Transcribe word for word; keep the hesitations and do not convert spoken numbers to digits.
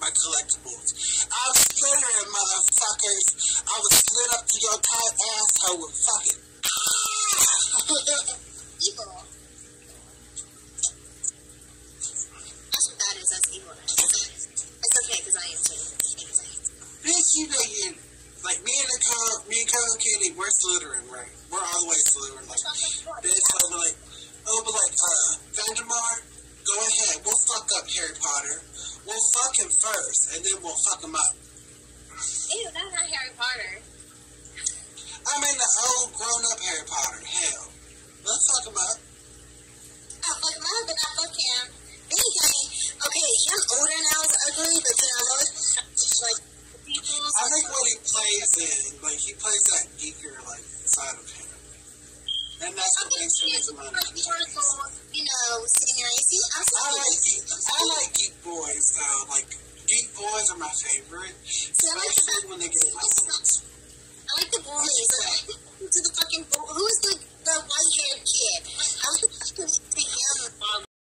my collectibles. I was slittering, motherfuckers. I was slid up to your tight asshole and fucking. Evil. That's what that is. That's evil. It's okay because I am too. Bitch, you know you. Like, me and the car, me and Cousin Candy, we're Slytherin, right? We're all the way Slytherin. Like, bitch, so we're like, oh, but like, uh, Vandermar, go ahead. We'll fuck up Harry Potter. We'll fuck him first, and then we'll fuck him up. Ew, that's not Harry Potter. I mean, the old, grown-up Harry Potter. Hell. Let's fuck him up. I'll fuck him up, but not fuck him. Anything. Okay, him older now is ugly, but then I love like, I think what he plays in, like, he plays that geeker, like, side of him. And that's what makes him make money. You know, scenery. See, I'm so I like geek, I like geek boys, though. Like, geek boys are my favorite. See, I like especially the, when they get license. I like the boys.